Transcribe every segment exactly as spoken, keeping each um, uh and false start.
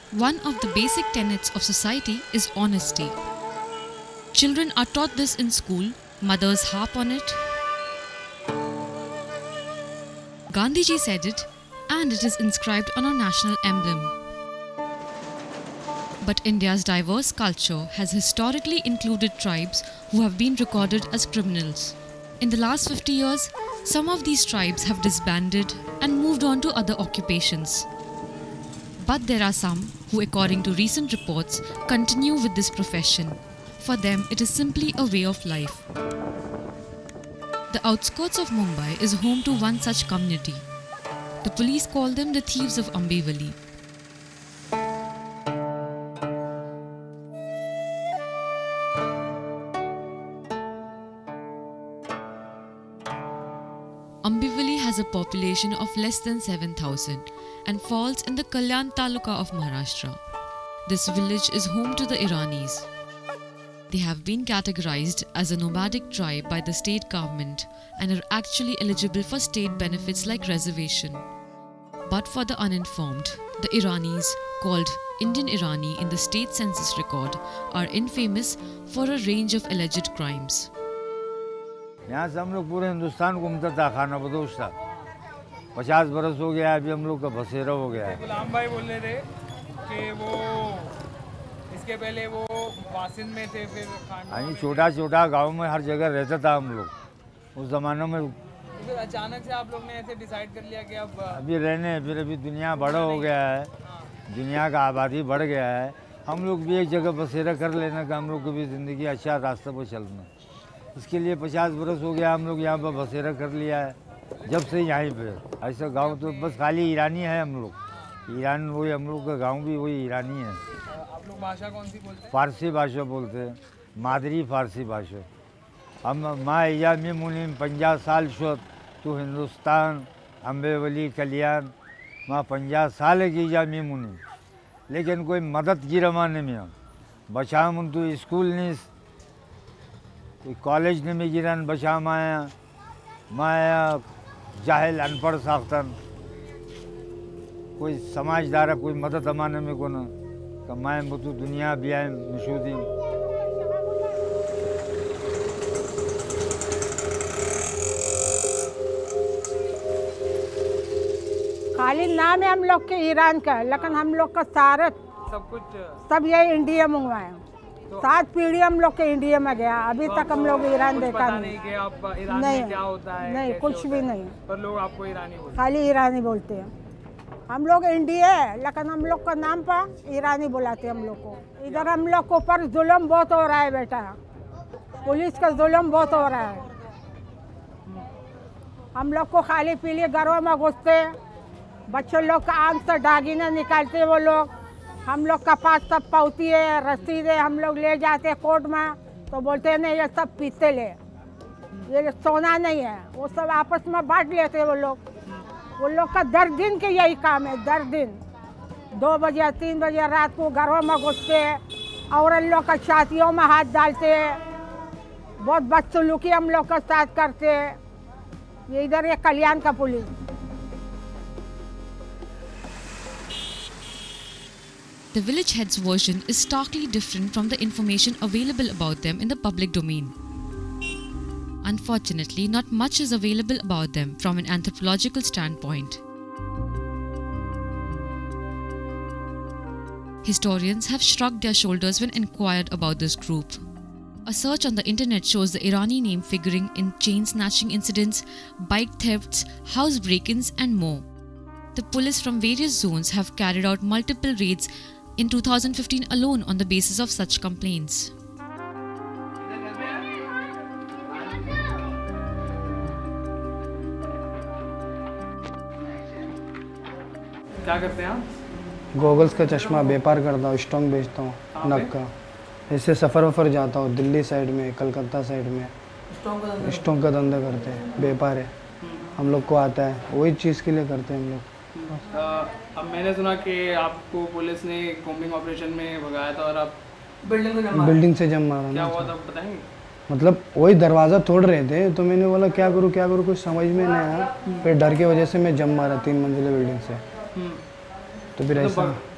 One of the basic tenets of society is honesty. Children are taught this in school, mothers harp on it. Gandhiji said it, and it is inscribed on our national emblem. But India's diverse culture has historically included tribes who have been recorded as criminals. In the last fifty years, some of these tribes have disbanded and moved on to other occupations. But there are some who, according to recent reports, continue with this profession. For them, it is simply a way of life. The outskirts of Mumbai is home to one such community. The police call them the thieves of Ambivali. Ambivali has a population of less than seven thousand and falls in the Kalyan Taluka of Maharashtra. This village is home to the Iranis. They have been categorized as a nomadic tribe by the state government and are actually eligible for state benefits like reservation. But for the uninformed, the Iranis, called Indian Irani in the state census record, are infamous for a range of alleged crimes. यहाँ से हम लोग पूरे हिंदुस्तान घूमता था, खाना बदोश था। पचास बरस हो गया, अभी हम लोग का बसेरा हो गया है। गुलाम भाई बोल रहे थे कि वो इसके पहले वो वासिंद में थे, फिर हाँ, छोटा छोटा गांव में हर जगह रहता था हम लोग उस ज़माने में। फिर अचानक से आप लोग ने ऐसे डिसाइड कर लिया कि अब अभी रहने, फिर अभी दुनिया बड़ा हो गया है, दुनिया का आबादी बढ़ गया है, हम लोग भी एक जगह बसेरा कर लेना कि हम लोग को भी ज़िंदगी अच्छा रास्ते पर चलना। इसके लिए पचास बरस हो गया हम लोग यहाँ पर बसेरा कर लिया है, जब से यहीं पे। ऐसा गांव तो बस खाली ईरानी है हम लोग, ईरान वही, हम लोग का गांव भी वही ईरानी है। आप लोग भाषा कौन सी बोलते हैं? फारसी भाषा बोलते हैं, मादरी फारसी भाषा। हम माँ इजामी मुनीम पंजाह साल शोध तो हिंदुस्तान अम्बेवली कल्याण माँ पंजाह साल की इजामी मुनीम, लेकिन कोई मदद की रवाने में बचा मुन तो स्कूल नहीं, कोई कॉलेज ने में गिरन बचा माया माया जाहिल अनपढ़ साख्तन, कोई समझदार कोई मदद अमाने में को न कमाए मुतु दुनिया बियाए मशहूदी। खाली नाम है हम लोग के ईरान का, लेकिन हम लोग का सारा सब कुछ सब ये इंडिया मंगवाए। तो सात पीढ़ी हम लोग के इंडिया में गया, अभी तो तक हम लोग ईरान देखा पता नहीं। नहीं कि आप ईरान नहीं, में क्या होता है, नहीं कुछ भी नहीं, पर लोग आपको ईरानी बोलते हैं। खाली ईरानी बोलते हैं। हम लोग इंडिया है, लेकिन हम लोग का नाम पर ईरानी बुलाते हैं हम लोग को। इधर हम लोग को ऊपर जुल्म बहुत हो रहा है बेटा, पुलिस का जुल्म बहुत हो रहा है। हम लोग को खाली पीली घरों में घुसते, बच्चों लोग का आम से दागिना निकालते वो लोग, हम लोग का पास सब पावती है, रसीद है, हम लोग ले जाते कोर्ट में तो बोलते हैं नहीं ये सब पीते ले, ये सोना नहीं है, वो सब आपस में बांट लेते वो लोग। वो लोग का दर दिन के यही काम है, दर दिन दो बजे तीन बजे रात को घरों में घुसते और इन लोग का छातियों में हाथ डालते, बहुत बदसलूकी हम लोग का साथ करते। ये इधर ये कल्याण का police. The village head's version is starkly different from the information available about them in the public domain. Unfortunately, not much is available about them from an anthropological standpoint. Historians have shrugged their shoulders when inquired about this group. A search on the internet shows the Irani name figuring in chain snatching incidents, bike thefts, house break-ins, and more. The police from various zones have carried out multiple raids in two thousand fifteen alone on the basis of such complaints. क्या करते हैं आप? Goggles का चश्मा व्यापार करता हूँ, stock बेचता हूँ नग का। ऐसे सफ़र वफ़र जाता हूँ, दिल्ली साइड में, कलकत्ता साइड में स्टॉक का धंधा करते हैं, व्यापार है, हम लोग को आता है, वही चीज़ के लिए करते हैं हम लोग। अब मैंने सुना कि आपको पुलिस ने कॉम्बिंग ऑपरेशन में भगाया था और आप बिल्डिंग से जम बिल्डिंग से जम मारा। क्या हुआ था बताएंगे? मतलब वही दरवाज़ा तोड़ रहे थे तो मैंने बोला क्या करूँ क्या करूँ, कुछ समझ में नहीं आया, फिर डर की वजह से मैं जम मारा तीन मंजिले बिल्डिंग से। तो फिर ऐसा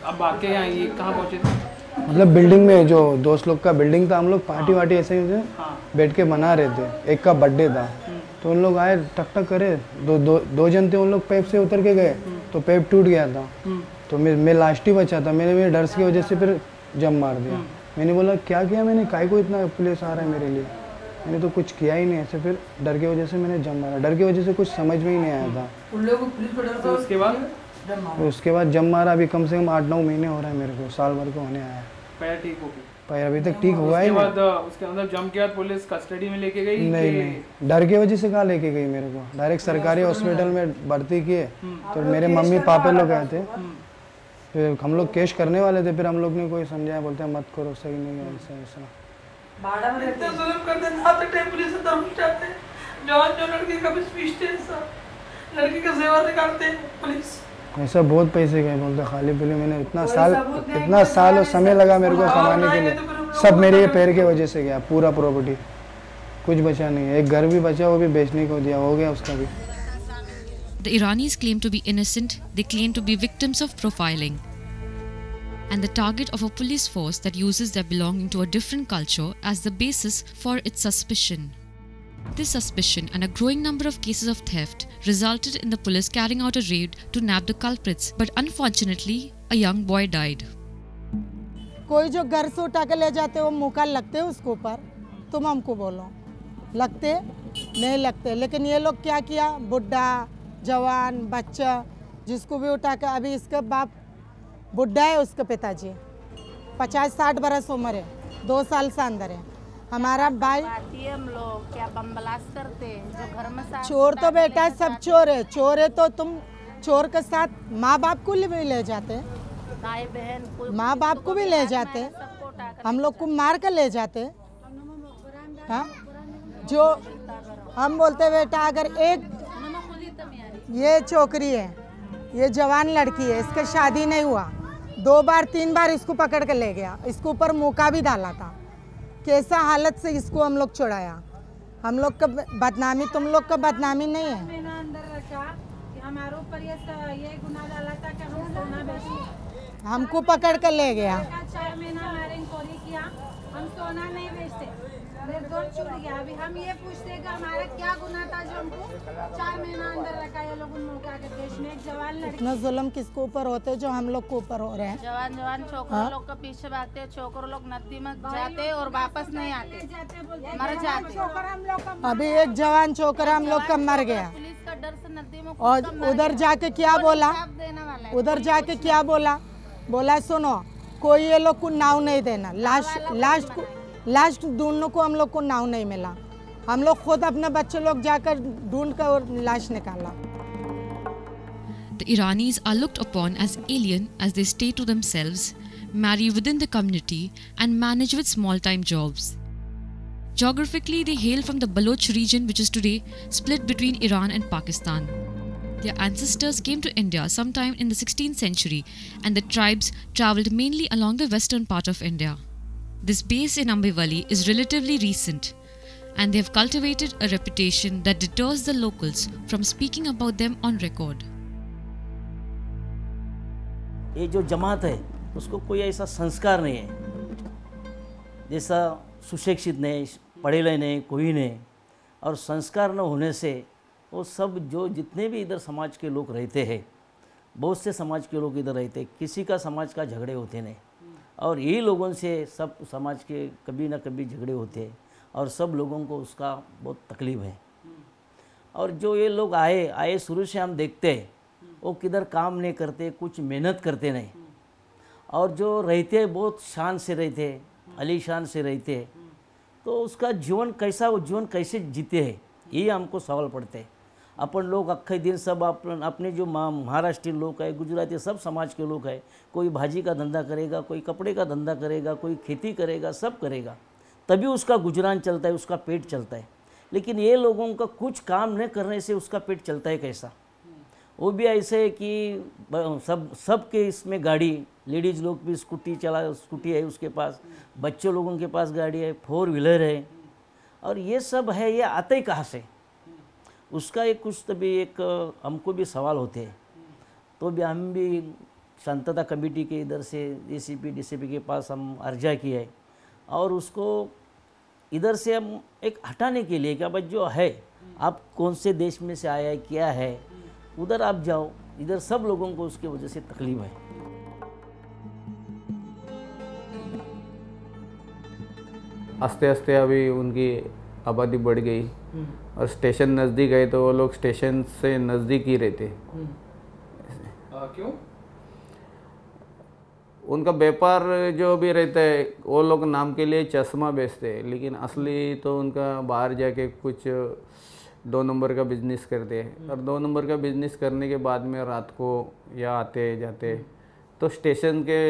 अब भाग के यहाँ ये कहाँ पहुँचे थे? मतलब बिल्डिंग में जो दोस्त लोग का बिल्डिंग था, हम लोग पार्टी वार्टी ऐसे ही थे, हाँ। बैठ के मना रहे थे। एक का बर्थडे था तो उन लोग आए, टक टक करे, दो दो दो जन थे, उन लोग पैप से उतर के गए तो पैप टूट गया था। तो मैं मैं लास्ट ही बचा था, मैंने मेरे डर की वजह से फिर जम मार दिया। मैंने बोला क्या किया मैंने, काय को इतना पुलिस आ रहा है मेरे लिए, मैंने तो कुछ किया ही नहीं। ऐसे फिर डर की वजह से मैंने जम मारा, डर की वजह से कुछ समझ में ही नहीं आया था। उन लोगों को पुलिस को डर था। उसके बाद तो उसके बाद जम मारा। अभी कम से कम आठ नौ महीने हो रहा है मेरे को, साल भर को होने आया है। पैर ठीक हो गया? पैर अभी तक ठीक हुआ ही उसके नहीं। बाद उसके अंदर जम के बाद पुलिस कस्टडी में लेके गई? नहीं नहीं, डर की वजह से कहाँ लेके गई मेरे को, डायरेक्ट सरकारी हॉस्पिटल में भर्ती किए। तो मेरे मम्मी पापा लोग गए थे, फिर हम लोग केस करने वाले थे, फिर हम लोग ने कोई समझाया, बोलते हैं मत करो, सही नहीं है ऐसा ऐसा। भाड़ा में इतना जुल्म करते हैं, ना तक पुलिस से दरमिश जाते हैं, जवान जो लड़की का भी पीछते हैं, सब लड़की का जेवर निकालते हैं पुलिस। ऐसा बहुत पैसे गए, बोलते खाली पीली। मैंने इतना साल इतना साल और समय लगा मेरे को कमाने के लिए, सब मेरे ये पैर की वजह से गया, पूरा प्रॉपर्टी कुछ बचा नहीं है। एक घर भी बचा, वो भी बेचने को दिया, हो गया उसका भी। The Iranis claim to be innocent, they claim to be victims of profiling and the target of a police force that uses their belonging to a different culture as the basis for its suspicion. This suspicion and a growing number of cases of theft resulted in the police carrying out a raid to nab the culprits, but unfortunately, a young boy died. कोई जो घर से उठा के ले जाते वो मुका लगते उसके ऊपर, तुम हमको बोलो लगते नहीं लगते। लेकिन ये लोग क्या किया, बुढ़ा जवान बच्चा जिसको भी उठा के, अभी इसका बाप बुढ़ा है, उसके पिताजी पचास साठ बरस उम्र है, दो साल से अंदर है। हमारा भाई हम लोग क्या बम ब्लास्ट करते हैं जो घर में चोर तो बेटा सब चोर है, चोर है तो तुम चोर के साथ माँ बाप को भी ले जाते, भाई बहन माँ बाप को भी ले जाते, हम लोग को मार कर ले जाते। हाँ जो हम बोलते बेटा, अगर एक ये छोकरी है, ये जवान लड़की है, इसका शादी नहीं हुआ, दो बार तीन बार इसको पकड़ के ले गया, इसके ऊपर मौका भी डाला था, कैसा हालत से इसको हम लोग छुड़ाया। हम लोग का बदनामी, तुम लोग का बदनामी नहीं है। महीना अंदर रखा कि हमारे ऊपर ये ये गुनाह डाला था कि हम सोना बेचते, हमको पकड़ कर ले गया। चार महीना हमारे इंक्वायरी किया, हम सोना नहीं बेचते, निर्दोष छूट गया। अभी हम ये पूछते कि हमारा क्या गुनाह था जो हमको चार महीना अंदर रखा ये लोग मौका के देश में। एक जवान लड़की, इतना जुल्म किसके ऊपर होते जो हम लोग के ऊपर हो रहे हैं। जवान जवान छोकरों लोग का पीछे भागते हैं, छोकरों लोग नदी में जाते और वापस नहीं आते, मर जाते। अभी एक जवान छोकरा हम लोग का मर गया, पुलिस का डर से नदी में और उधर जाके क्या बोला, देने वाला है। उधर जाके क्या बोला, बोला सुनो कोई ये लोग को नाव नहीं देना, लास्ट लास्ट को लास्ट ढूंढने को हम लोग को नाव नहीं मिला, हम लोग खुद अपने बच्चे लोग जाकर ढूंढ कर लाश निकाला। The Iranis are looked upon as alien as they stay to themselves, marry within the community and manage with small-time jobs. Geographically, they hail from the Baloch region, which is today split between Iran and Pakistan. Their ancestors came to India sometime in the sixteenth century and the tribes travelled mainly along the western part of India. This base in Ambivali is relatively recent and they have cultivated a reputation that deters the locals from speaking about them on record. ये जो जमात है उसको कोई ऐसा संस्कार नहीं है, जैसा सुशिक्षित नहीं, पढ़े लिखे नहीं, कोई नहीं, और संस्कार न होने से वो सब जो जितने भी इधर समाज के लोग रहते हैं, बहुत से समाज के लोग इधर रहते, किसी का समाज का झगड़े होते नहीं, और यही लोगों से सब समाज के कभी ना कभी झगड़े होते हैं और सब लोगों को उसका बहुत तकलीफ़ है। और जो ये लोग आए आए शुरू से हम देखते हैं वो किधर काम नहीं करते, कुछ मेहनत करते नहीं, और जो रहते बहुत शान से रहते, अलीशान से रहते, तो उसका जीवन कैसा, वो जीवन कैसे जीते हैं, यही हमको सवाल पड़ते हैं। अपन लोग अक्खे दिन सब अपन अपने जो महाराष्ट्रीय लोग है, गुजराती, सब समाज के लोग हैं, कोई भाजी का धंधा करेगा, कोई कपड़े का धंधा करेगा, कोई खेती करेगा, सब करेगा, तभी उसका गुजरान चलता है, उसका पेट चलता है। लेकिन ये लोगों का कुछ काम न करने से उसका पेट चलता है कैसा? वो भी ऐसे है कि सब सब के इसमें गाड़ी, लेडीज़ लोग भी स्कूटी चला, स्कूटी है उसके पास, बच्चों लोगों के पास गाड़ी है, फोर व्हीलर है, और ये सब है, ये आते ही कहाँ से? उसका एक कुछ तभी एक हमको भी सवाल होते हैं, तो भी हम भी शांतता कमेटी के इधर से एसीपी डीसीपी के पास हम अर्जा किया है और उसको इधर से हम एक हटाने के लिए, क्या भाई जो है आप कौन से देश में से आया है क्या है, उधर आप जाओ, इधर सब लोगों को उसके वजह से तकलीफ है। आस्ते आस्ते अभी उनकी आबादी बढ़ गई और स्टेशन नज़दीक है तो वो लोग स्टेशन से नज़दीक ही रहते। क्यों? उनका व्यापार जो भी रहता है वो लोग नाम के लिए चश्मा बेचते हैं, लेकिन असली तो उनका बाहर जाके कुछ दो नंबर का बिजनेस करते हैं और दो नंबर का बिजनेस करने के बाद में रात को या आते जाते तो स्टेशन के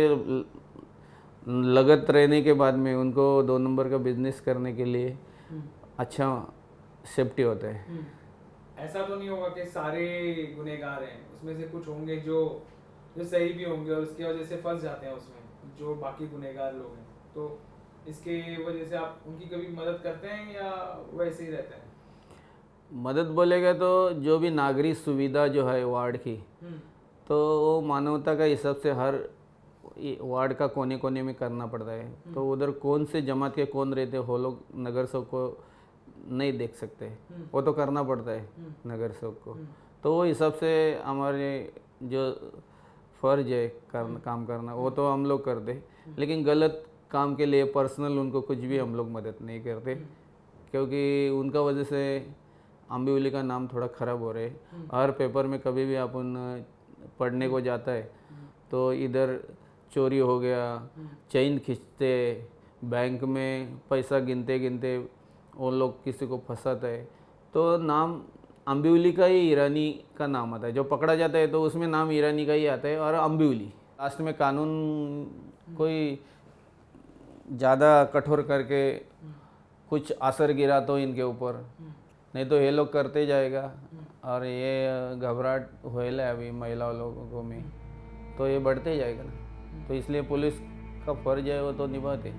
लगत रहने के बाद में उनको दो नंबर का बिजनेस करने के लिए अच्छा सेफ्टी होता है। ऐसा तो नहीं होगा कि सारे गुनहगार हैं, उसमें से कुछ होंगे जो जो सही भी होंगे और उसकी वजह से फंस जाते हैं उसमें जो बाकी गुनहगार लोग हैं, तो इसके वजह से आप उनकी कभी मदद करते हैं या वैसे ही रहते हैं? मदद बोलेगा तो जो भी नागरिक सुविधा जो है वार्ड की, तो वो मानवता का हिसाब से हर वार्ड का कोने कोने में करना पड़ता है। तो उधर कौन से जमात के कौन रहते हो लोग नगर सेवक को नहीं देख सकते, वो तो करना पड़ता है नगर सेवक को। तो वो हिसाब से हमारे जो फ़र्ज है कर, काम करना वो तो हम लोग करते, लेकिन गलत काम के लिए पर्सनल उनको कुछ भी हम लोग मदद नहीं करते, क्योंकि उनका वजह से अम्बिवली का नाम थोड़ा ख़राब हो रहा है। हर पेपर में कभी भी अपन पढ़ने को जाता है तो इधर चोरी हो गया, चेन खींचते, बैंक में पैसा गिनते गिनते वो लोग किसी को फंसाता है, तो नाम अम्बिवली का ही ईरानी का नाम आता है। जो पकड़ा जाता है तो उसमें नाम ईरानी का ही आता है और अम्बिवली। लास्ट में कानून कोई ज़्यादा कठोर करके कुछ असर गिरा तो इनके ऊपर, नहीं तो ये लोग करते जाएगा और ये घबराहट होएला है अभी महिला लोगों को में, तो ये बढ़ते जाएगा ना। तो इसलिए पुलिस का फर्ज है वो तो निभाते।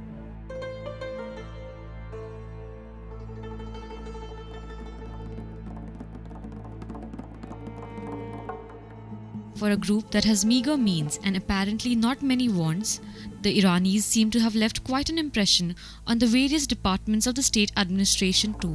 For a group that has meager means and apparently not many wants, the Iranis seem to have left quite an impression on the various departments of the state administration too.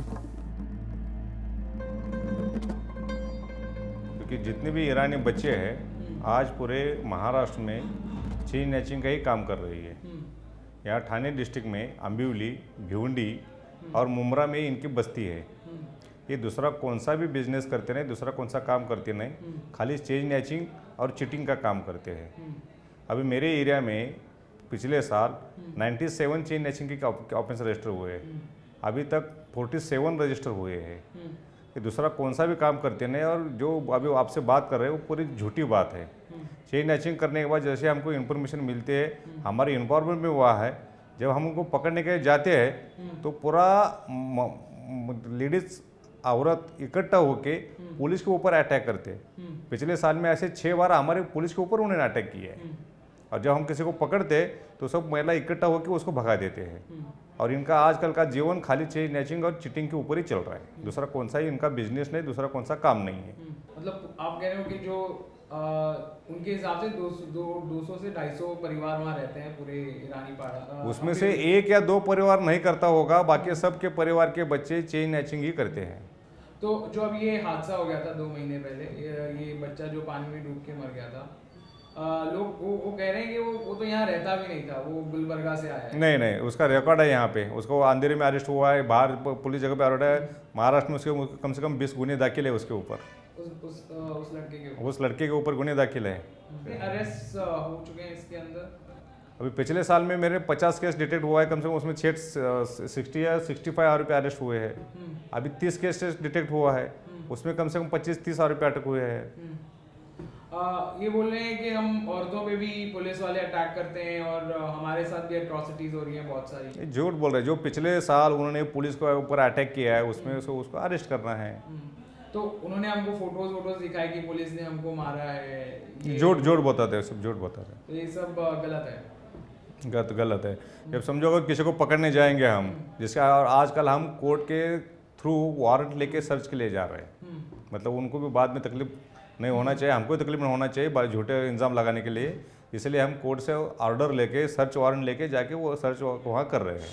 क्योंकि जितने भी ईरानी बच्चे हैं आज पूरे महाराष्ट्र में चेन स्नैचिंग का ही काम कर रही है। यहाँ ठाणे डिस्ट्रिक्ट में अम्बिवली, भिवंडी और मुमरा में इनकी बस्ती है। ये दूसरा कौन सा भी बिजनेस करते नहीं, दूसरा कौन सा काम करते नहीं, खाली चेन स्नैचिंग और चीटिंग का काम करते हैं। अभी मेरे एरिया में पिछले साल सत्तानवे चेन स्नैचिंग के ऑफेंस रजिस्टर हुए हैं, अभी तक सैंतालीस रजिस्टर हुए हैं। ये दूसरा कौन सा भी काम करते नहीं, और जो अभी आपसे बात कर रहे हैं वो पूरी झूठी बात है। चेन स्नैचिंग करने के बाद जैसे हमको इन्फॉर्मेशन मिलती है, हमारे इन्फॉर्मेशन में हुआ है, जब हम उनको पकड़ने के जाते हैं तो पूरा लेडीज़ औरत इकट्ठा होके पुलिस के ऊपर अटैक करते। पिछले साल में ऐसे छः बार हमारे पुलिस के ऊपर उन्होंने अटैक किया है, और जब हम किसी को पकड़ते तो सब महिला इकट्ठा होकर उसको भगा देते हैं। और इनका आजकल का जीवन खाली चेन स्नैचिंग और चीटिंग के ऊपर ही चल रहा है, दूसरा कौन सा ही इनका बिजनेस नहीं, दूसरा कौन सा काम नहीं है। मतलब आप कह रहे हो कि जो आ, उनके हिसाब से दो सौ से ढाई सौ परिवार वहाँ रहते हैं पूरे ईरानी पाड़ा, उसमें से एक या दो परिवार नहीं करता होगा, बाकी सबके परिवार के बच्चे चेन स्नैचिंग ही करते हैं। तो जो अभी ये हादसा हो गया था दो महीने पहले, ये, ये बच्चा जो पानी में डूब के मर गया था, आ, लोग वो, वो कह रहे हैं कि वो वो तो यहाँ रहता भी नहीं था, वो गुलबर्गा से आया है। नहीं नहीं, उसका रिकॉर्ड है यहाँ पे, उसको अंधेरे में अरेस्ट हुआ है, बाहर पुलिस जगह पे अरेस्ट है। महाराष्ट्र में उसके कम से कम बीस गुने दाखिल है उसके ऊपर, उस, उस, उस लड़के के ऊपर उस लड़के के ऊपर गुने दाखिल है। अरेस्ट हो चुके हैं इसके अंदर। अभी पिछले साल में मेरे पचास केस डिटेक्ट हुआ है, कम से कम उसमें छः सिक्सटी या सिक्सटी फाइव रुपये अरेस्ट हुए हैं। अभी तीस केस डिटेक्ट हुआ है, उसमें कम से कम पच्चीस तीस रुपये अटक हुए हैं। आ, ये बोल रहे हैं कि हम औरतों पे भी पुलिस वाले अटैक करते हैं और हमारे साथ भी एट्रॉसिटीज हो रही हैं बहुत सारी। झूठ बोल रहे हैं, जो पिछले साल उन्होंने पुलिस के ऊपर अटैक किया है उसमें उसको उसको अरेस्ट करना है। तो उन्होंने हमको फोटोज वोटोज दिखाए कि पुलिस ने हमको मारा है, झूठ झूठ बताते हैं, सब झूठ बताते हैं। तो ये सब गलत है, गलत गलत है। जब समझो अगर किसी को पकड़ने जाएंगे हम, जिसका और आजकल हम कोर्ट के थ्रू वारंट लेके सर्च के लिए जा रहे हैं, मतलब उनको भी बाद में तकलीफ नहीं होना चाहिए, हमको तकलीफ नहीं होना चाहिए झूठे इल्ज़ाम लगाने के लिए। इसलिए हम कोर्ट से ऑर्डर लेके सर्च वारंट लेके जाके वो सर्च वहाँ कर रहे हैं।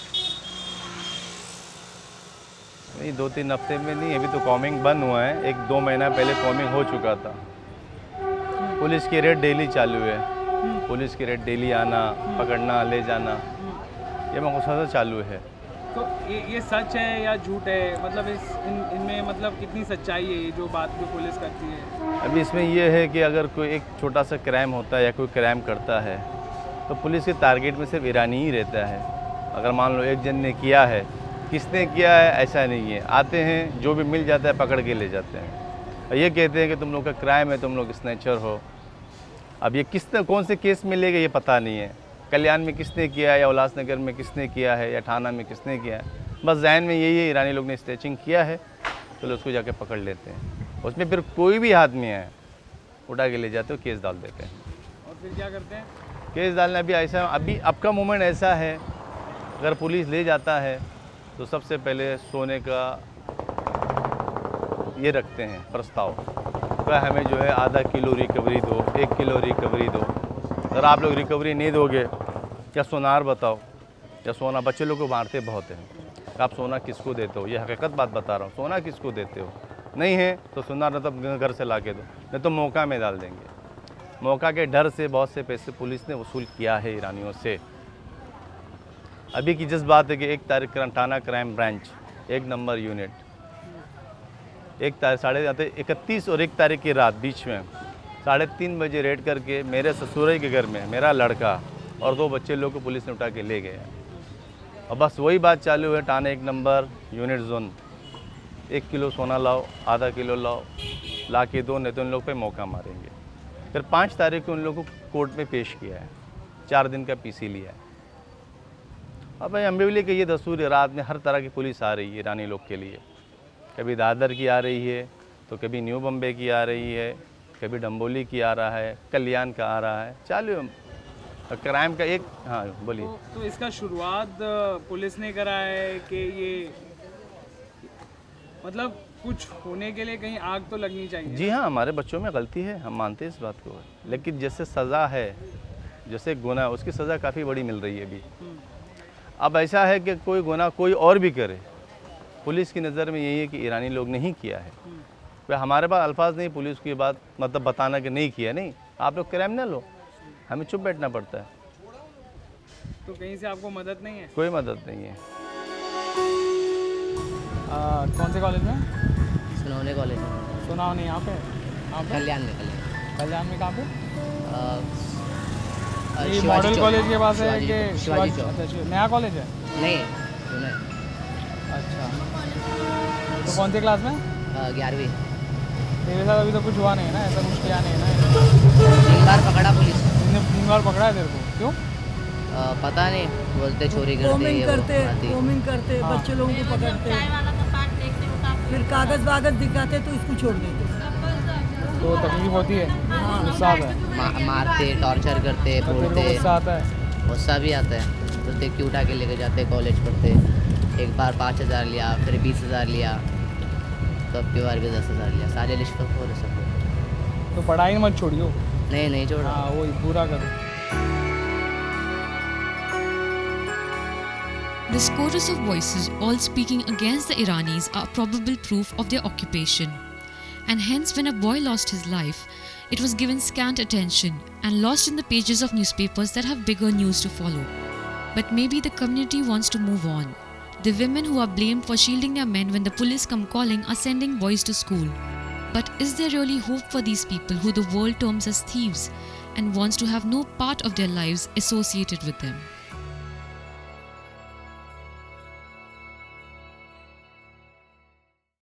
नहीं, दो तीन हफ्ते में नहीं, अभी तो कॉमिंग बंद हुआ है। एक दो महीना पहले कॉमिंग हो चुका था। पुलिस की रेड डेली चालू है, पुलिस की रेड डेली आना, पकड़ना, ले जाना, ये मकसद चालू है। तो ये ये सच है या झूठ है, मतलब इस इन इनमें मतलब कितनी सच्चाई है ये जो बात जो पुलिस करती है? अभी इसमें ये है कि अगर कोई एक छोटा सा क्राइम होता है या कोई क्राइम करता है तो पुलिस के टारगेट में सिर्फ ईरानी ही रहता है। अगर मान लो एक जन ने किया है, किसने किया है ऐसा नहीं है, आते हैं जो भी मिल जाता है पकड़ के ले जाते हैं और ये कहते हैं कि तुम लोग का क्राइम है, तुम लोग स्नैचर हो। अब ये किस कौन से केस में लेगा ये पता नहीं है, कल्याण में किसने किया है या उल्लासनगर में किसने किया है या थाना में किसने किया है, बस जहन में यही है ईरानी लोग ने स्नैचिंग किया है तो लोग उसको जाके पकड़ लेते हैं। उसमें फिर कोई भी हाथ में है उठा के ले जाते हो, केस डाल देते हैं। और फिर क्या करते हैं? केस डालना भी ऐसा, अभी अब का मोमेंट ऐसा है, अगर पुलिस ले जाता है तो सबसे पहले सोने का ये रखते हैं प्रस्ताव, क्या हमें जो है आधा किलो रिकवरी दो, एक किलो रिकवरी दो। अगर आप लोग रिकवरी नहीं दोगे या सोनार बताओ, या सोना बच्चे लोग को मारते बहुत हैं, आप सोना किसको देते हो, ये हकीकत बात बता रहा हूँ, सोना किसको देते हो, नहीं है तो सोनार न तब घर से ला के दो, नहीं तो मौका में डाल देंगे। मौका के डर से बहुत से पैसे पुलिस ने वसूल किया है ईरानियों से। अभी की जिस बात है कि एक तारीख थाना क्राइम ब्रांच एक नंबर यूनिट एक तारीख साढ़े इकतीस और एक तारीख की रात बीच में साढ़े तीन बजे रेड करके मेरे ससुर के घर में मेरा लड़का और दो बच्चे लोग को पुलिस ने उठा के ले गए। और बस वही बात चालू है, थाना एक नंबर यूनिट जोन, एक किलो सोना लाओ, आधा किलो लाओ, ला के दो, नहीं तो उन लोग पे मौका मारेंगे। फिर पाँच तारीख को उन लोगों को कोर्ट में पेश किया है, चार दिन का पीसी लिया है। अब भाई अम्बिवली के ये दस्तूर है, रात में हर तरह की पुलिस आ रही है ईरानी लोग के लिए, कभी दादर की आ रही है तो कभी न्यू बम्बे की आ रही है, कभी डम्बोली की आ रहा है, कल्याण का आ रहा है, चालू क्राइम का एक। हाँ बोलिए। तो, तो इसका शुरुआत पुलिस ने करा है कि ये मतलब कुछ होने के लिए कहीं आग तो लगनी चाहिए? जी हाँ, हमारे बच्चों में गलती है, हम मानते हैं इस बात को, लेकिन जैसे सज़ा है, जैसे गुनाह, उसकी सज़ा काफ़ी बड़ी मिल रही है अभी। अब ऐसा है कि कोई गुनाह कोई और भी करे, पुलिस की नज़र में यही है कि ईरानी लोग नहीं किया है। तो हमारे पास अल्फाज नहीं पुलिस की बात मतलब बताना कि नहीं किया, नहीं, आप लोग क्रिमिनल हो, हमें चुप बैठना पड़ता है। तो कहीं से आपको मदद नहीं है? कोई मदद नहीं है। आ, कौन से कॉलेज में? सुनावने कॉलेज। सुनावने यहाँ पे? कल्याण में। कल्याण कल्याण में कहाँ पे? ये मॉडल कॉलेज के पास है कि शिवाजी चौक? नया कॉलेज है? नहीं, अच्छा। तो कौन सी क्लास में? ग्यारहवीं। तेरे साथ अभी तो कुछ हुआ नहीं है ना, ऐसा कुछ किया नहीं है ना? तीन बार पकड़ा पुलिस ने। तीन बार पकड़ा है तेरे को? क्यों? आ, पता नहीं, बोलते चोरी करते, कॉमिंग करते, कॉमिंग करते, हाँ। बच्चे लोगों को पकड़ते, फिर कागज वागज दिखाते तो इसको छोड़ देते। तो तकलीफ होती है? गुस्सा आता है? मा, मारते, टॉर्चर करते, फोड़ते। गुस्सा आता है? गुस्सा भी आता है। तो देख के उठा के लेके जाते कॉलेज पढ़ते, एक बार पाँच हज़ार लिया, फिर बीस हज़ार लिया, तो अब की बार भी दस हज़ार लिया, सारे लिस्ट पर हो सब। तो पढ़ाई मत छोड़ियो। नहीं नहीं छोड़ा। हाँ वही पूरा करो। This chorus of voices all speaking against the Iranis are probable proof of their occupation. And hence when a boy lost his life, it was given scant attention and lost in the pages of newspapers that have bigger news to follow. But maybe the community wants to move on. The women who are blamed for shielding their men when the police come calling are sending boys to school. But is there really hope for these people who the world terms as thieves and wants to have no part of their lives associated with them?